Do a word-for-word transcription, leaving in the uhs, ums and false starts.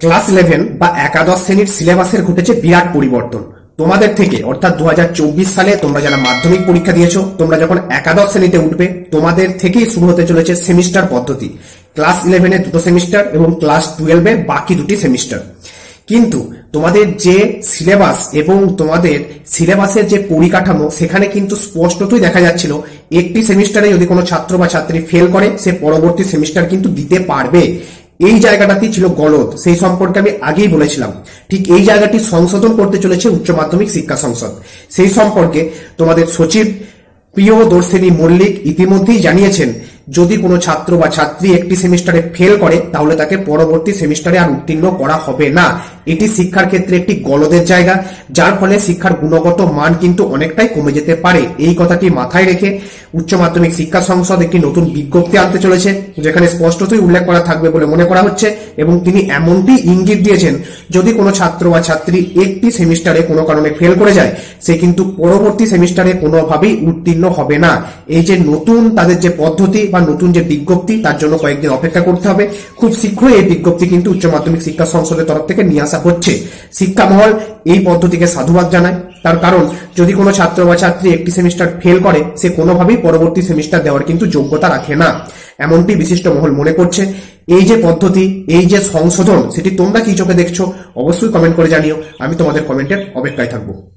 Class eleven বা একাদশ শ্রেণীর সিলেবাসের ঘটেছে বিরাট পরিবর্তন। তোমাদের থেকে অর্থাৎ দু হাজার চব্বিশ সালে তোমরা যারা মাধ্যমিক পরীক্ষা দিয়েছো, তোমরা যখন একাদশ শ্রেণীতে উঠবে তোমাদের থেকেই শুরু হতে চলেছে সেমিস্টার পদ্ধতি। ক্লাস ইলেভেনে দুটো সেমিস্টার এবং ক্লাস টুয়েলভে বাকি দুটি সেমিস্টার। কিন্তু তোমাদের যে সিলেবাস এবং তোমাদের সিলেবাসের যে পরিকাঠামো সেখানে কিন্তু স্পষ্টতই দেখা যাচ্ছিল একটি সেমিস্টারে যদি কোনো ছাত্র বা ছাত্রী ফেল করে সে পরবর্তী সেমিস্টার কিন্তু দিতে পারবে। এই জায়গাটাতেই ছিল গলদ, সেই সম্পর্কে আমি আগেই বলেছিলাম। ঠিক এই জায়গাটি সংশোধন করতে চলেছে উচ্চ মাধ্যমিক শিক্ষা সংসদ। সেই সম্পর্কে তোমাদের সচিব প্রিয়দর্শিনী মল্লিক ইতিমধ্যেই জানিয়েছেন যদি কোনো ছাত্র বা ছাত্রী একটি সেমিস্টারে ফেল করে তাহলে তাকে পরবর্তী সেমিস্টারে আর উত্তীর্ণ করা হবে না। এটি শিক্ষার ক্ষেত্রে একটি গলদের জায়গা, যার ফলে শিক্ষার গুণগত মান কিন্তু অনেকটাই কমে যেতে পারে। এই কথাটি মাথায় রেখে উচ্চ মাধ্যমিক শিক্ষা সংসদ একটি নতুন বিজ্ঞপ্তি আনতে চলেছে, যেখানে স্পষ্টতই উল্লেখ করা থাকবে বলে মনে করা হচ্ছে। এবং তিনি এমনটি ইঙ্গিত দিয়েছেন যদি কোনো ছাত্র বা ছাত্রী একটি সেমিস্টারে কোনো কারণে ফেল করে যায় সে কিন্তু পরবর্তী সেমিস্টারে কোনোভাবেই উত্তীর্ণ হবে না। এই যে নতুন তাদের যে পদ্ধতি বা নতুন যে বিজ্ঞপ্তি, তার জন্য কয়েকদিন অপেক্ষা করতে হবে। খুব শীঘ্রই এই বিজ্ঞপ্তি কিন্তু উচ্চ মাধ্যমিক শিক্ষা সংসদের তরফ থেকে নিয়ে আসা হচ্ছে। শিক্ষা মহল এই পদ্ধতিকে সাধুবাদ জানায়, তার কারণ যদি কোনো ছাত্র বা ছাত্রী একটি সেমিস্টার ফেল করে সে কোনোভাবেই পরবর্তী সেমিস্টার দেওয়ার কিন্তু যোগ্যতা রাখে না, এমনটি বিশিষ্ট মহল মনে করছে। এই যে পদ্ধতি, এই যে সংশোধন, সেটি তোমরা কি চোখে দেখছো অবশ্যই কমেন্ট করে জানিও। আমি তোমাদের কমেন্টের অপেক্ষায় থাকবো।